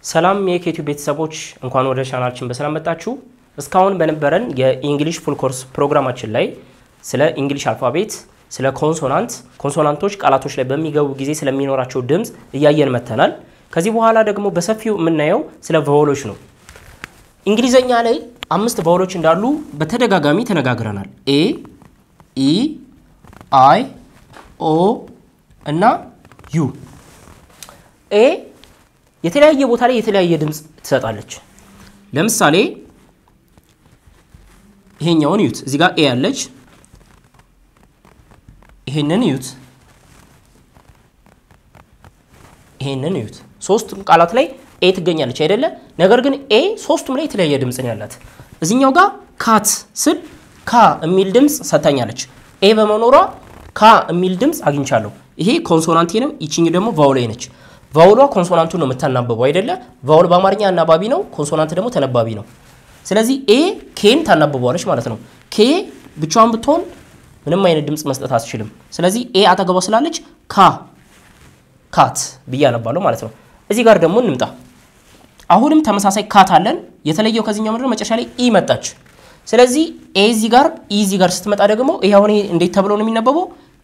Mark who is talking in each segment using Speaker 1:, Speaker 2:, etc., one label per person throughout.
Speaker 1: ሰላም የዩቲዩብ ቤተሰቦች እንኳን ወደ ቻናላችን በሰላም መጣችሁ። እስካሁን በነበረን የኢንግሊሽ ፉል ኮርስ ፕሮግራማችን ላይ ስለ እንግሊሽ አልፋቤት፣ ስለ ኮንሶናንቶች ቃላቶች ላይ በሚገቡ ጊዜ ስለሚኖራቸው ድምጽ እያየን መተናል። ከዚህ በኋላ ደግሞ በሰፊው የምናየው ስለ ቫወሎች ነው። እንግሊዘኛ ላይ 5 ቫወሎች እንዳሉ በተደጋጋሚ ተነጋግረናል። ኤ ኢ አይ ኦ እና ዩ። ኤ የተለያየ ቦታ ላይ የተለያየ ድምጽ ትሰጣለች። ለምሳሌ ይሄኛውን ዩት እዚህ ጋር ኤ ያለች ይሄንን ዩት ሶስቱም ቃላት ላይ ኤ ትገኛለች አይደለ? ነገር ግን ኤ ሶስቱም ላይ የተለያየ ድምጽ ነው ያላት። እዚህኛው ጋር ካት ስል ካ የሚል ድምጽ ሰጣኛለች። ኤ በመኖሯ ካ የሚል ድምጽ አግኝቻለሁ። ይሄ ኮንሶናንት ነው። ይቺኛው ደግሞ ቫወል ነች። ቫወሏ ኮንሶናንቱን ነው የምታናበበው አይደለ? ቫወል በአማርኛ አናባቢ ነው፣ ኮንሶናንት ደግሞ ተነባቢ ነው። ስለዚህ ኤ ኬን ታናበበዋለች ማለት ነው። ኬ ብቻዋን ብትሆን ምንም አይነት ድምጽ መስጠት አትችልም። ስለዚህ ኤ አጠገቧ ስላለች ካት ብዬ አነባለሁ ማለት ነው። እዚህ ጋር ደግሞ እንምጣ። አሁንም ተመሳሳይ ካት አለን። የተለየው ከዚህኛው ምንድነው? መጨረሻ ላይ ኢ መጣች። ስለዚህ ኤ እዚህ ጋር ኢ እዚህ ጋር ስትመጣ ደግሞ ይሄ አሁን እንዴት ተብሎ ነው የሚነበበው?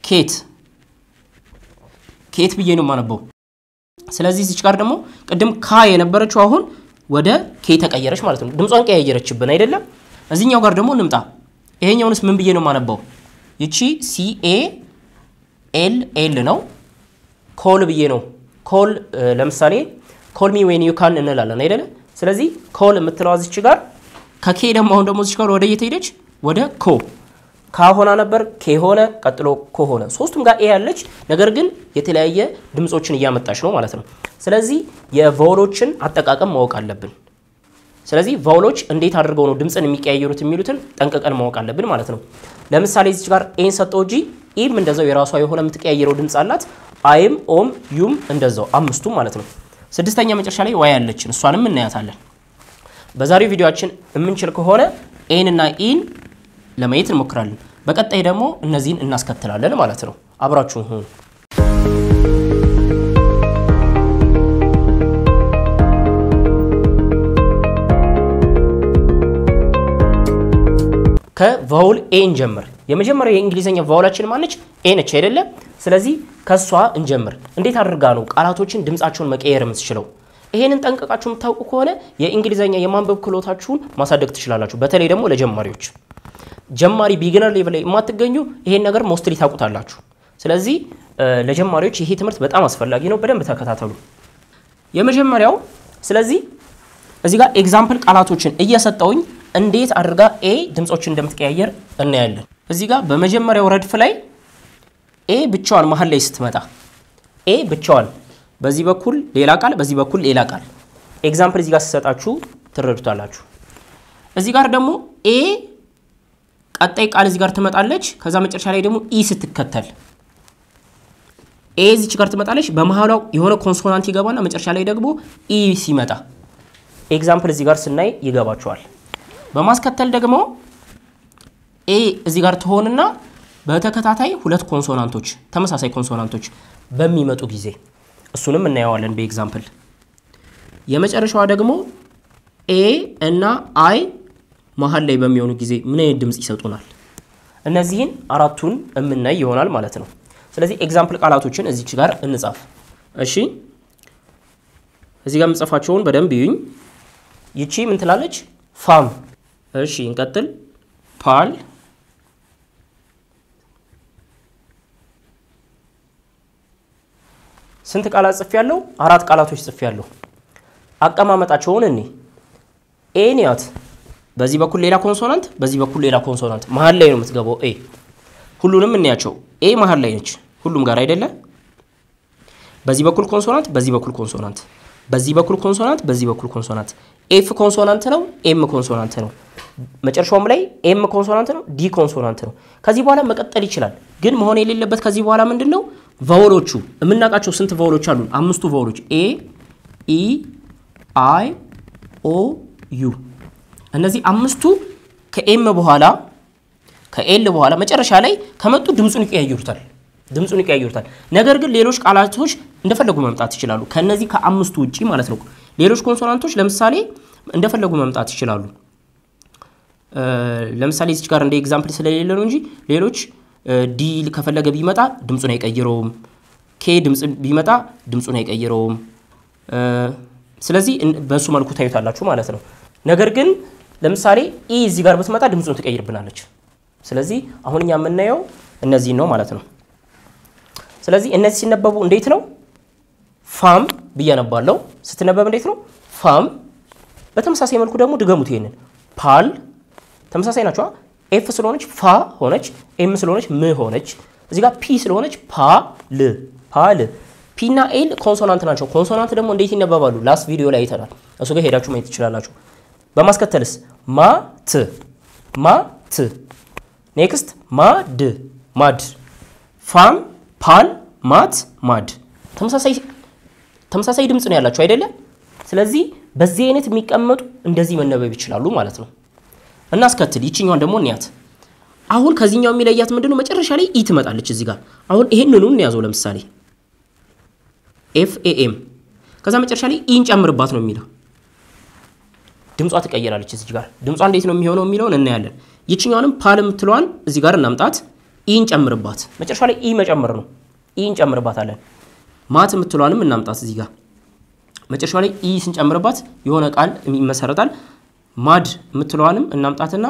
Speaker 1: ኬት ብዬ ነው የማነበው። ስለዚህ እዚህ ጋር ደግሞ ቅድም ካ የነበረችው አሁን ወደ ኬ ተቀየረች ማለት ነው። ድምጿን ቀያየረችብን አይደለም? እዚህኛው ጋር ደግሞ እንምጣ። ይሄኛውንስ ምን ብዬ ነው የማነበው? ይቺ ሲ ኤ ኤል ኤል ነው። ኮል ብዬ ነው። ኮል ለምሳሌ ኮል ሚ ዌን ዩ ካን እንላለን አይደለ? ስለዚህ ኮል የምትለው እዚህ ጋር ከኬ ደግሞ አሁን ደግሞ እዚህ ጋር ወደ የት ሄደች? ወደ ኮ። ካሆና ነበር ኬ ሆነ፣ ቀጥሎ ኮ ሆነ። ሶስቱም ጋር ኤ ያለች ነገር ግን የተለያየ ድምጾችን እያመጣች ነው ማለት ነው። ስለዚህ የቫወሎችን አጠቃቀም ማወቅ አለብን። ስለዚህ ቫወሎች እንዴት አድርገው ነው ድምጽን የሚቀያየሩት የሚሉትን ጠንቀቀን ማወቅ አለብን ማለት ነው። ለምሳሌ እዚህ ጋር ኤን ሰጠው እንጂ ኢም እንደዛው የራሷ የሆነ የምትቀያየረው ድምጽ አላት። አይም ኦም ዩም እንደዛው አምስቱም ማለት ነው። ስድስተኛ መጨረሻ ላይ ዋይ ያለችን እሷንም እናያታለን። በዛሬው ቪዲዮአችን የምንችል ከሆነ ኤን እና ኢን ለማየት እንሞክራለን። በቀጣይ ደግሞ እነዚህን እናስከትላለን ማለት ነው። አብራችሁን ሁኑ። ከቫወል ኤ እንጀምር። የመጀመሪያው የእንግሊዘኛ ቫወላችን ማነች? ኤ ነች አይደለ? ስለዚህ ከሷ እንጀምር። እንዴት አድርጋ ነው ቃላቶችን ድምጻቸውን መቀየር የምትችለው? ይሄንን ጠንቀቃችሁ የምታውቁ ከሆነ የእንግሊዘኛ የማንበብ ክህሎታችሁን ማሳደግ ትችላላችሁ። በተለይ ደግሞ ለጀማሪዎች ጀማሪ ቢጊነር ሌቭል ላይ የማትገኙ ይሄን ነገር ሞስትሊ ታውቁታላችሁ። ስለዚህ ለጀማሪዎች ይሄ ትምህርት በጣም አስፈላጊ ነው። በደንብ ተከታተሉ። የመጀመሪያው ስለዚህ እዚህ ጋር ኤግዛምፕል ቃላቶችን እየሰጠውኝ እንዴት አድርጋ ኤ ድምጾችን እንደምትቀያየር እናያለን። እዚህ ጋር በመጀመሪያው ረድፍ ላይ ኤ ብቻዋን መሃል ላይ ስትመጣ ኤ ብቻዋን በዚህ በኩል ሌላ ቃል በዚህ በኩል ሌላ ቃል ኤግዛምፕል እዚህ ጋር ሲሰጣችሁ ትረዱታላችሁ። እዚህ ጋር ደግሞ ኤ ቀጣይ ቃል እዚህ ጋር ትመጣለች። ከዛ መጨረሻ ላይ ደግሞ ኢ ስትከተል ኤ እዚህ ጋር ትመጣለች። በመሃሏ የሆነ ኮንሶናንት ይገባና መጨረሻ ላይ ደግሞ ኢ ሲመጣ ኤግዛምፕል እዚህ ጋር ስናይ ይገባችኋል። በማስከተል ደግሞ ኤ እዚህ ጋር ትሆንና በተከታታይ ሁለት ኮንሶናንቶች ተመሳሳይ ኮንሶናንቶች በሚመጡ ጊዜ እሱንም እናያዋለን በኤግዛምፕል። የመጨረሻዋ ደግሞ ኤ እና አይ መሃል ላይ በሚሆኑ ጊዜ ምን አይነት ድምጽ ይሰጡናል? እነዚህን አራቱን እምናይ ይሆናል ማለት ነው። ስለዚህ ኤግዛምፕል ቃላቶችን እዚች ጋር እንጻፍ። እሺ እዚህ ጋር እንጽፋቸውን በደንብ ይዩኝ። ይቺ ምን ትላለች? ፋም። እሺ እንቀጥል። ፓል፣ ስንት ቃላት ጽፌያለሁ? 4 ቃላቶች ጽፌያለሁ። አቀማመጣቸውን እኔ ኤኒያት በዚህ በኩል ሌላ ኮንሶናንት በዚህ በኩል ሌላ ኮንሶናንት መሃል ላይ ነው የምትገባው ኤ። ሁሉንም እንያቸው። ኤ መሃል ላይ ነች ሁሉም ጋር አይደለ? በዚህ በኩል ኮንሶናንት በዚህ በኩል ኮንሶናንት በዚህ በኩል ኮንሶናንት በዚህ በኩል ኮንሶናንት። ኤፍ ኮንሶናንት ነው፣ ኤም ኮንሶናንት ነው። መጨረሻውም ላይ ኤም ኮንሶናንት ነው፣ ዲ ኮንሶናንት ነው። ከዚህ በኋላ መቀጠል ይችላል። ግን መሆን የሌለበት ከዚህ በኋላ ምንድነው? ቫወሎቹ የምናውቃቸው ስንት ቫወሎች አሉ? 5 ቫወሎች ኤ ኢ አይ ኦ ዩ። እነዚህ 5ቱ ከኤም በኋላ ከኤል በኋላ መጨረሻ ላይ ከመጡ ድምጹን ይቀያየሩታል። ነገር ግን ሌሎች ቃላቶች እንደፈለጉ መምጣት ይችላሉ ከነዚህ ከአምስቱ ውጪ ማለት ነው። ሌሎች ኮንሶናንቶች ለምሳሌ እንደፈለጉ መምጣት ይችላሉ ለምሳሌ እዚህ ጋር እንደ ኤግዛምፕል ስለሌለ ነው እንጂ ሌሎች ዲ ከፈለገ ቢመጣ ድምጹን አይቀይረውም ኬ ድምጽ ቢመጣ ድምጹን አይቀይረውም ስለዚህ በሱ መልኩ ታዩታላችሁ ማለት ነው ነገር ግን ለምሳሌ ኢ እዚህ ጋር ብትመጣ ድምጹን ትቀይርብናለች ስለዚህ አሁንኛ የምናየው እነዚህ ነው ማለት ነው ስለዚህ እነዚህ ሲነበቡ እንዴት ነው ፋም በያነባለው ስትነበብ እንዴት ነው ፋም በተመሳሳይ መልኩ ደግሞ ድገሙት ይሄንን ፓል ተመሳሳይ ናቸው ኤፍ ስለሆነች ፋ ሆነች ኤም ስለሆነች ም ሆነች እዚህ ጋር ፒ ስለሆነች ፓል ፒ እና ኤል ኮንሶናንት ናቸው ኮንሶናንት ደግሞ እንዴት ይነበባሉ ላስት ቪዲዮ ላይ አይተናል እሱ ጋር ሄዳችሁ ማየት ትችላላችሁ በማስከተልስ ማት ኔክስት ማድ ፋም ፓል ማድ ተመሳሳይ ድምጽ ነው ያላችሁ አይደለ ስለዚህ በዚህ አይነት የሚቀመጡ እንደዚህ መነበብ ይችላሉ ማለት ነው እናስከትል ይችኛውን ደግሞ እንያት አሁን ከዚህኛው የሚለያት ምንድነው መጨረሻ ላይ ኢ ትመጣለች እዚህ ጋር አሁን ይሄንኑ እንያዘው ለምሳሌ ኤፍ ኤ ኤም ከዛ መጨረሻ ላይ ኢን ጨምርባት ነው የሚለው ድምጿ ትቀየራለች እዚህ ጋር ድምጿ እንዴት ነው የሚሆነው የሚለውን እናያለን ይችኛውንም ፓል የምትለዋን እዚህ ጋር እናምጣት ኢን ጨምርባት መጨረሻ ላይ ኢ መጨመር ነው ኢን ጨምርባታለን ማት የምትለዋንም እናምጣት እዚህ ጋር መጨረሻ ላይ ኢ ስንጨምርባት የሆነ ቃል ይመሰረታል ማድ የምትለዋንም እናምጣትና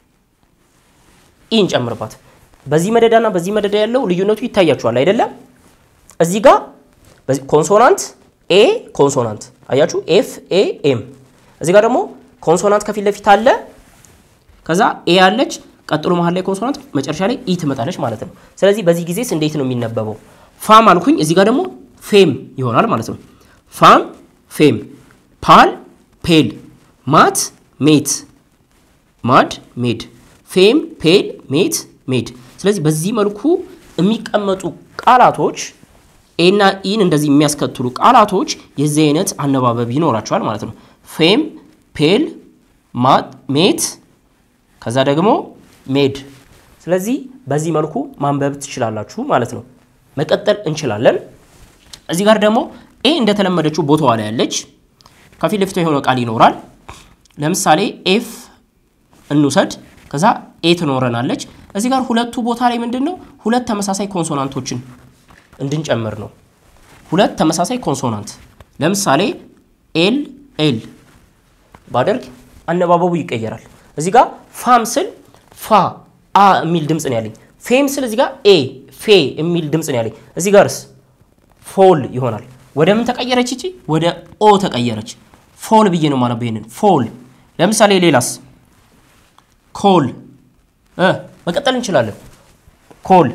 Speaker 1: ኢን ጨምርባት በዚህ መደዳና በዚህ መደዳ ያለው ልዩነቱ ይታያችኋል አይደለ እዚህ ጋር ኮንሶናንት ኤ ኮንሶናንት አያችሁ ኤፍ ኤ ኤም እዚህ ጋር ደግሞ ኮንሶናንት ከፊት ለፊት አለ ከዛ ኤ አለች ቀጥሎ መሃል ላይ ኮንሶናንት መጨረሻ ላይ ኢ ትመጣለች ማለት ነው ስለዚህ በዚህ ጊዜስ እንዴት ነው የሚነበበው ፋም አልኩኝ እዚህ ጋር ደግሞ ፌም ይሆናል ማለት ነው ፋም ፌም ፓል ፔል ማት ሜት ማድ ሜድ ፌም ፔል ሜት ሜድ ስለዚህ በዚህ መልኩ የሚቀመጡ ቃላቶች ኤና ኢን እንደዚህ የሚያስከትሉ ቃላቶች የዚህ አይነት አነባበብ ይኖራቸዋል ማለት ነው ፌም ፔል ማት ሜት ከዛ ደግሞ ሜድ ስለዚህ በዚህ መልኩ ማንበብ ትችላላችሁ ማለት ነው መቀጠል እንችላለን እዚህ ጋር ደግሞ ኤ እንደተለመደችው ቦታዋ ላይ ያለች ከፊት ለፊቷ የሆነ ቃል ይኖራል ለምሳሌ ኤፍ እንውሰድ ከዛ ኤ ትኖረናለች እዚህ ጋር ሁለቱ ቦታ ላይ ምንድነው ሁለት ተመሳሳይ ኮንሶናንቶችን እንድንጨምር ነው ሁለት ተመሳሳይ ኮንሶናንት ለምሳሌ ኤል ኤል ባደርግ አነባበቡ ይቀየራል እዚህ ጋር ፋም ስል ፋ አ የሚል ድምጽ ነው ያለኝ ፌም ስል እዚህ ጋር ኤ ፌ የሚል ድምጽ ነው ያለኝ እዚህ ጋርስ ፎል ይሆናል ወደ ምን ተቀየረች እቺ ወደ ኦ ተቀየረች ፎል ብዬ ነው ማለት በእነን ፎል ለምሳሌ ሌላስ ኮል መቀጠል እንችላለን ኮል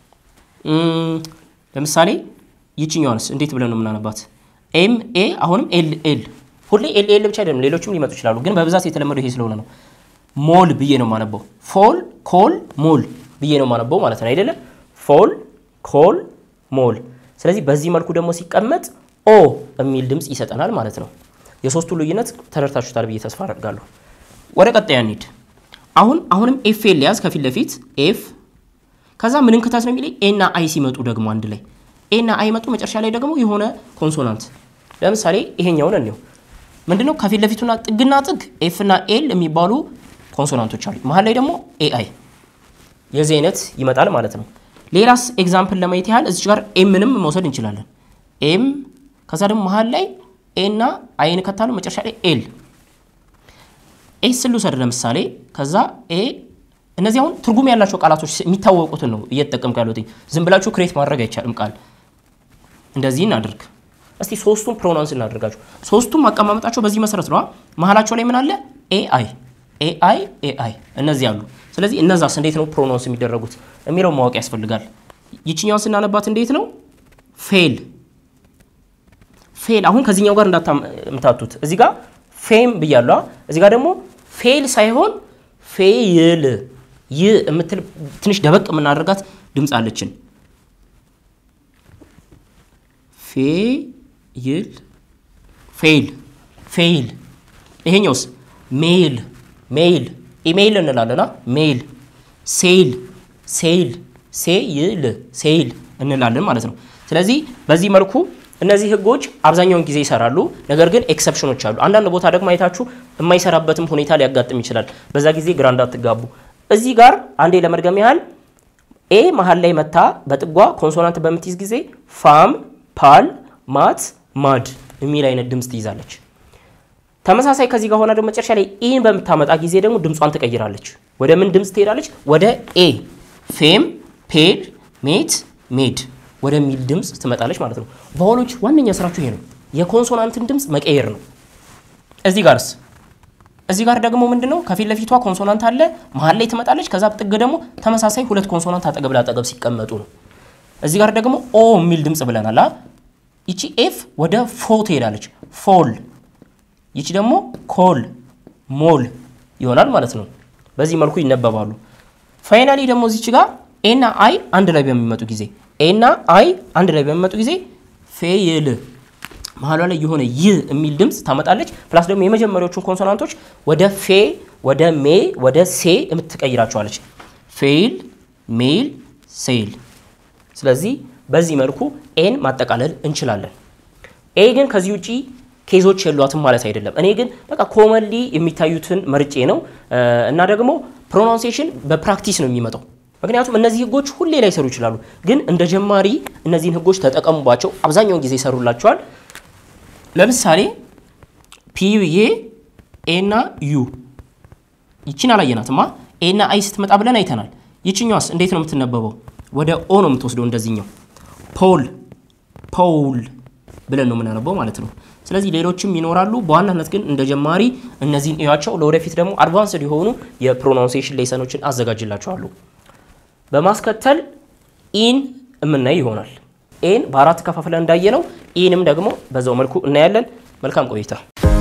Speaker 1: ለምሳሌ ይችኛውንስ እንዴት ብለን ነው ምናነባት ኤም ኤ አሁንም ኤል ኤል ሁሌ ኤል ኤል ብቻ አይደለም ሌሎችም ሊመጡ ይችላሉ ግን በብዛት የተለመደው ይሄ ስለሆነ ነው ሞል ብዬ ነው ማነበው ፎል ኮል ሞል ብዬ ነው ማነበው ማለት ነው አይደለ ፎል ኮል ሞል ስለዚህ በዚህ መልኩ ደግሞ ሲቀመጥ ኦ የሚል ድምጽ ይሰጠናል ማለት ነው የሶስቱ ልዩነት ተረድታችሁታል ብዬ ተስፋ አደርጋለሁ ወደ ቀጣይ እንሂድ አሁንም ኤፍ ኤል ያዝ ከፊት ለፊት ኤፍ ከዛ ምንን ከታስ ነው የሚለኝ ኤ እና አይ ሲመጡ ደግሞ አንድ ላይ ኤ እና አይ መጡ መጨረሻ ላይ ደግሞ የሆነ ኮንሶናንት ለምሳሌ ይሄኛውን እንየው ምንድነው ከፊት ለፊቱና ጥግና ጥግ ኤፍ እና ኤል የሚባሉ ኮንሶናንቶች አሉ መሃል ላይ ደግሞ ኤ አይ የዚህ አይነት ይመጣል ማለት ነው ሌላስ ኤግዛምፕል ለማየት ያህል እዚህ ጋር ኤምንም መውሰድ እንችላለን ኤም ከዛ ደግሞ መሃል ላይ ኤ እና አይን ከታሉ መጨረሻ ላይ ኤል ኤስ ልውሰድ ለምሳሌ ከዛ ኤ እነዚህ አሁን ትርጉም ያላቸው ቃላቶች የሚታወቁት ነው እየተጠቀምኩ ያለሁት ዝም ብላችሁ ክሬት ማድረግ አይቻልም ቃል እንደዚህ እናድርግ እስቲ ሶስቱም ፕሮናንስ እናድርጋችሁ ሶስቱም አቀማመጣቸው በዚህ መሰረት ነው መሃላቸው ላይ ምን አለ ኤ አይ እነዚህ አሉ ስለዚህ እነዛስ እንዴት ነው ፕሮናንስ የሚደረጉት የሚለው ማወቅ ያስፈልጋል ይችኛው ስናነባት እንዴት ነው ፌል አሁን ከዚህኛው ጋር እንዳታምታቱት እዚህ ጋር ፌም ብያለሁ እዚህ ጋር ደግሞ ፌል ሳይሆን ፌል የምትል ትንሽ ደበቅ ምናደርጋት ድምጽ አለችን ፌል ይሄኛውስ ሜል ኢሜይል እንላለና ሜል ሴል እንላለን ማለት ነው ስለዚህ በዚህ መልኩ እነዚህ ህጎች አብዛኛውን ጊዜ ይሰራሉ ነገር ግን ኤክሰፕሽኖች አሉ አንዳንድ ቦታ ደግሞ አይታችሁ የማይሰራበትም ሁኔታ ሊያጋጥም ይችላል በዛ ጊዜ ግራ እንዳትጋቡ እዚህ ጋር አንዴ ለመድገም ያህል ኤ መሃል ላይ መታ በጥጓ ኮንሶናንት በምትይዝ ጊዜ ፋም ፓል ማት ማድ የሚል አይነት ድምጽ ትይዛለች ተመሳሳይ ከዚህ ጋር ሆና ደግሞ መጨረሻ ላይ ኢን በመታመጣ ጊዜ ደግሞ ድምጿን ትቀይራለች ወደ ምን ድምጽ ትሄዳለች ወደ ኤ ፌም ፔድ ሜት ሜድ ወደ ሚል ድምጽ ትመጣለች ማለት ነው ቫውሎች ዋነኛ ስራቸው ይሄ ነው የኮንሶናንትን ድምጽ መቀየር ነው እዚህ ጋር ደግሞ ምንድነው ከፊት ለፊቷ ኮንሶናንት አለ መሃል ላይ ትመጣለች ከዛ በጥግ ደግሞ ተመሳሳይ ሁለት ኮንሶናንት አጠገብ ለአጠገብ ሲቀመጡ ነው እዚህ ጋር ደግሞ ኦ ሚል ድምጽ ብለናል ይቺ ኤፍ ወደ ፎ ትሄዳለች ፎል ይቺ ደግሞ ኮል ሞል ይሆናል ማለት ነው በዚህ መልኩ ይነበባሉ ፋይናሊ ደግሞ እዚች ጋር ኤ እና አይ አንድ ላይ በሚመጡ ጊዜ ኤ እና አይ አንድ ላይ በሚመጡ ጊዜ ፌል መሃሉ ላይ የሆነ ይ የሚል ድምጽ ታመጣለች ፕላስ ደግሞ የመጀመሪያዎቹን ኮንሶናንቶች ወደ ፌ ወደ ሜ ወደ ሴ የምትቀይራቸዋለች ፌል ሜል ሴል ስለዚህ በዚህ መልኩ ኤን ማጠቃለል እንችላለን ኤ ግን ከዚህ ውጪ ኬዞች የሏትም ማለት አይደለም እኔ ግን በቃ ኮመንሊ የሚታዩትን መርጬ ነው እና ደግሞ ፕሮናንሲዬሽን በፕራክቲስ ነው የሚመጣው ምክንያቱም እነዚህ ህጎች ሁሌ ላይ ሰሩ ይችላሉ ግን እንደ ጀማሪ እነዚህን ህጎች ተጠቀሙባቸው አብዛኛው ጊዜ ይሰሩላችኋል ለምሳሌ ፒ ኤ እና ዩ ይቺን አላየናትማ ኤ እና አይ ስትመጣ ብለን አይተናል ይቺኛውስ እንዴት ነው የምትነበበው ወደ ኦ ነው የምትወስደው እንደዚህኛው ፖል ፖል ብለን ነው የምናነበው ማለት ነው ስለዚህ ሌሎችም ይኖራሉ በዋናነት ግን እንደ ጀማሪ እነዚህን እያቸው ለወደፊት ደግሞ አድቫንስድ የሆኑ የፕሮናንሲዬሽን ሌሰኖችን አዘጋጅላችኋለሁ በማስከተል ኢን እምናይ ይሆናል ኤን በአራት ከፋፍለን እንዳየነው ኢንም ደግሞ በዛው መልኩ እናያለን መልካም ቆይታ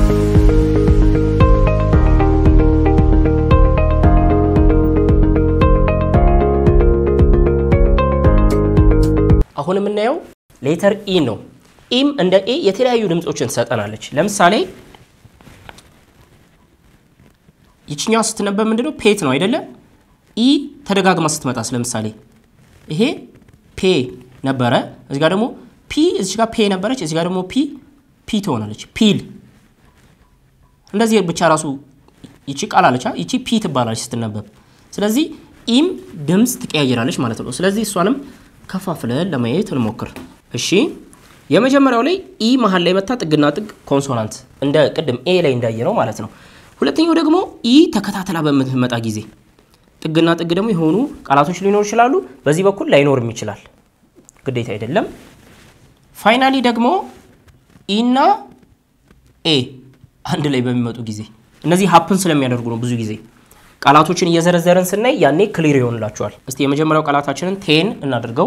Speaker 1: አሁን የምናየው ሌተር ኢ ነው ኢም እንደ ኤ የተለያዩ ድምጾችን ሰጠናለች ለምሳሌ ይችኛው ስትነበብ ምንድነው ፔት ነው አይደለ ኢ ተደጋግማ ስትመጣ ለምሳሌ ይሄ ፔ ነበረ እዚህ ጋር ደግሞ ፒ እዚህ ጋር ፔ ነበረች እዚህ ጋር ደግሞ ፒ ትሆናለች ፒል እንደዚህ ብቻ ራሱ ይቺ ቃል አለች ይቺ ፒ ትባላለች ስትነበብ ስለዚህ ኢም ድምጽ ትቀያየራለች ማለት ነው ስለዚህ እሷንም ከፋፍለን ለማየት እንሞክር እሺ የመጀመሪያው ላይ ኢ መሃል ላይ መታ ጥግና ጥግ ኮንሶናንት እንደ ቅድም ኤ ላይ እንዳየነው ማለት ነው ሁለተኛው ደግሞ ኢ ተከታተላ በመመጣ ጊዜ ጥግና ጥግ ደግሞ የሆኑ ቃላቶች ሊኖር ይችላሉ በዚህ በኩል ላይኖርም ይችላል ግዴታ አይደለም ፋይናሊ ደግሞ ኢ እና ኤ አንድ ላይ በሚመጡ ጊዜ እነዚህ ሃፕን ስለሚያደርጉ ነው ብዙ ጊዜ ቃላቶችን እየዘረዘረን ስናይ ያኔ ክሊር ይሆንላችኋል እስቲ የመጀመሪያው ቃላታችንን ቴን እናድርገው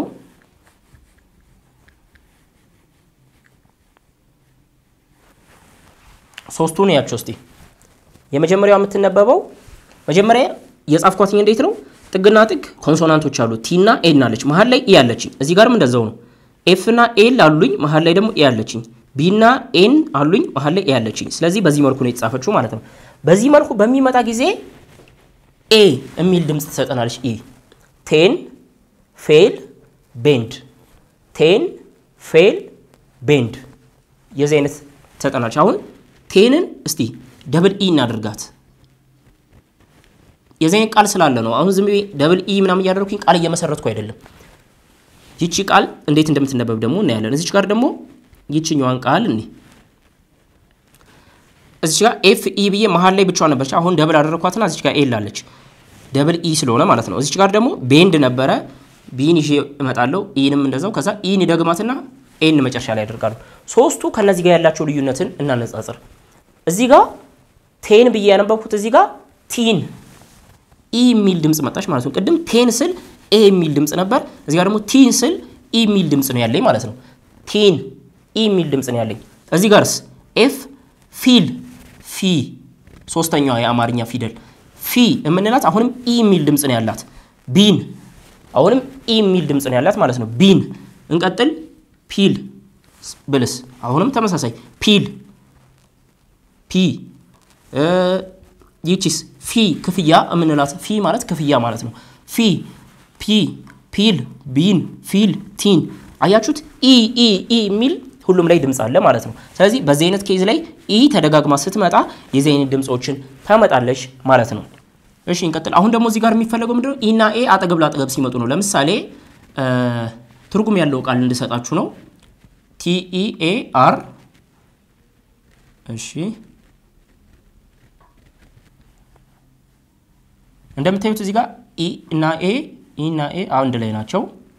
Speaker 1: ሶስቱን ያቸው እስቲ የመጀመሪያው የምትነበበው መጀመሪያ የጻፍኳትኝ እንዴት ነው ጥግና ጥግ ኮንሶናንቶች አሉ ቲ እና ኤ አለች መሃል ላይ ኢ አለች እዚህ ጋርም እንደዛው ነው ኤፍ እና ኤል አሉኝ መሃል ላይ ደግሞ ኢ አለች ቢ እና ኤን አሉኝ መሃል ላይ ኢ አለች ስለዚህ በዚህ መልኩ ነው የተጻፈችው ማለት ነው በዚህ መልኩ በሚመጣ ጊዜ ኤ የሚል ድምጽ ተሰጠናለች ኢ ቴን ፌል ቤንድ ቴን ፌል ቤንድ የዚህ አይነት ተሰጠናለች አሁን ቴንን እስቲ ደብል ኢ እናድርጋት የዘይን ቃል ስላለ ነው አሁን ዝም ደብል ኢ ምናም ያደረኩኝ ቃል እየመሰረትኩ አይደለም ይቺ ቃል እንዴት እንደምትነበብ ደግሞ እናያለን እዚች ጋር ደግሞ ይቺኛዋን ቃል እንዴ እዚች ጋር ኤፍ ኢ ብዬ መሃል ላይ ብቻ ነበርች አሁን ደብል አደረኳትና እዚች ጋር ኤል አለች ደብል ኢ ስለሆነ ማለት ነው እዚች ጋር ደግሞ ቤንድ ነበረ ቢን ይዤ እመጣለሁ ኢንም እንደዛው ከዛ ኢን ደግማትና ኤን መጨረሻ ላይ አደርጋለሁ ሶስቱ ከነዚህ ጋር ያላቸው ልዩነትን እናነጻጽር እዚህ ጋር ቴን ብዬ ያነበብኩት እዚህ ጋር ቲን ኢ ሚል ድምጽ መጣች ማለት ነው ቅድም ቴን ስል ኤ ሚል ድምጽ ነበር እዚህ ጋር ደግሞ ቲን ስል ኢ ሚል ድምጽ ነው ያለኝ ማለት ነው ቲን ኢ ሚል ድምጽ ነው ያለኝ እዚህ ጋርስ ኤፍ ፊል ፊ ሶስተኛው የአማርኛ ፊደል ፊ እምንላት አሁንም ኢ ሚል ድምጽ ነው ያላት ቢን አሁንም ኢ ሚል ድምጽ ነው ያላት ማለት ነው ቢን እንቀጥል ፒል ብልስ አሁንም ተመሳሳይ ፒል ፒ ይቺስ ፊ ክፍያ እምንላት ፊ ማለት ክፍያ ማለት ነው ፊ ፒ ፒል ቢን ፊል ቲን አያችሁት ኢ ኢ ኢ ሚል ሁሉም ላይ ድምጽ አለ ማለት ነው ስለዚህ በዚህ አይነት ኬዝ ላይ ኢ ተደጋግማ ስትመጣ የዚህ አይነት ድምጾችን ታመጣለች ማለት ነው እሺ እንቀጥል አሁን ደግሞ እዚህ ጋር የሚፈልገው ምንድነው ኢ እና ኤ አጠገብ ላጠገብ ሲመጡ ነው ለምሳሌ ትርጉም ያለው ቃል እንድሰጣችሁ ነው ቲ ኢ ኤ አር እሺ እንደምታዩት እዚህ ጋር ኢ እና ኤ አንድ ላይ ናቸው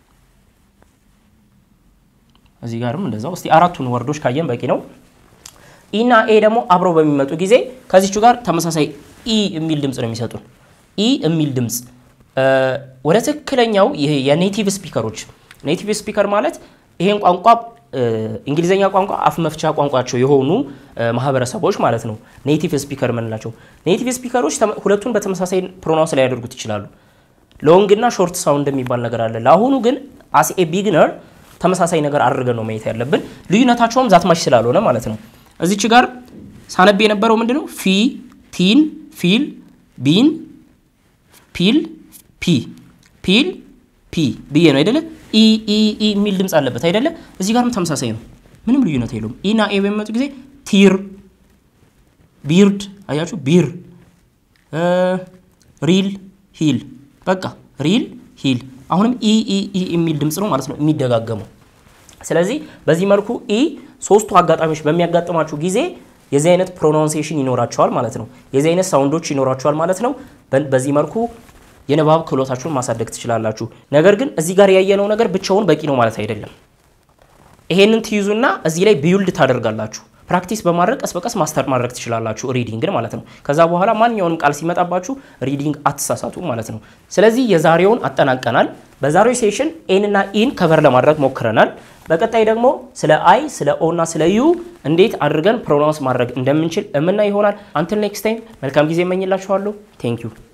Speaker 1: እዚህ ጋርም እንደዛው እስቲ አራቱን ወርዶች ካየን በቂ ነው ኢ እና ኤ ደግሞ አብረው በሚመጡ ጊዜ ከዚህቹ ጋር ተመሳሳይ ኢ የሚል ድምጽ ነው የሚሰጡን ኢ የሚል ድምጽ ወደ ትክክለኛው ይሄ የኔቲቭ ስፒከሮች ኔቲቭ ስፒከር ማለት ይሄን ቋንቋ እንግሊዘኛ ቋንቋ አፍ መፍቻ ቋንቋቸው የሆኑ ማህበረሰቦች ማለት ነው ኔቲቭ ስፒከር ምንላቸው ኔቲቭ ስፒከሮች ሁለቱን በተመሳሳይ ፕሮናንስ ላይ ያደርጉት ይችላሉ ሎንግ እና ሾርት ሳውንድ የሚባል ነገር አለ ለአሁኑ ግን as a beginner ተመሳሳይ ነገር አድርገን ነው ማየት ያለብን ልዩነታቸውም ዛትማሽ ስላልሆነ ማለት ነው እዚች ጋር ሳነብ የነበረው ምንድነው ፊ ቲን ፊል ቢን ፒል ፒ ብዬ ነው አይደለ ኢ የሚል ድምጽ አለበት አይደለ እዚህ ጋርም ተመሳሳይ ነው ምንም ልዩነት የለውም ኢ እና ኤ በሚመጡ ጊዜ ቲር ቢርድ አያችሁ ቢር ሪል ሂል በቃ ሪል ሂል አሁንም ኢ የሚል ድምጽ ነው ማለት ነው የሚደጋገመው ስለዚህ በዚህ መልኩ ኢ ሶስቱ አጋጣሚዎች በሚያጋጥማችሁ ጊዜ የዚህ አይነት ፕሮናንሲዬሽን ይኖራቸዋል ማለት ነው የዚህ አይነት ሳውንዶች ይኖራቸዋል ማለት ነው በዚህ መልኩ የንባብ ክህሎታችሁን ማሳደግ ትችላላችሁ ነገር ግን እዚህ ጋር ያየነው ነገር ብቻውን በቂ ነው ማለት አይደለም ይሄንን ትይዙና እዚህ ላይ ቢውልድ ታደርጋላችሁ ፕራክቲስ በማድረግ ቀስ በቀስ ማስተር ማድረግ ትችላላችሁ ሪዲንግን ማለት ነው ከዛ በኋላ ማንኛውንም ቃል ሲመጣባችሁ ሪዲንግ አትሳሳቱ ማለት ነው ስለዚህ የዛሬውን አጠናቀናል በዛሬው ሴሽን ኤን እና ኢን ከቨር ለማድረግ ሞክረናል በቀጣይ ደግሞ ስለ አይ ስለ ኦ እና ስለ ዩ እንዴት አድርገን ፕሮናንስ ማድረግ እንደምንችል እምና ይሆናል until next time መልካም ጊዜ እመኝላችኋለሁ thank you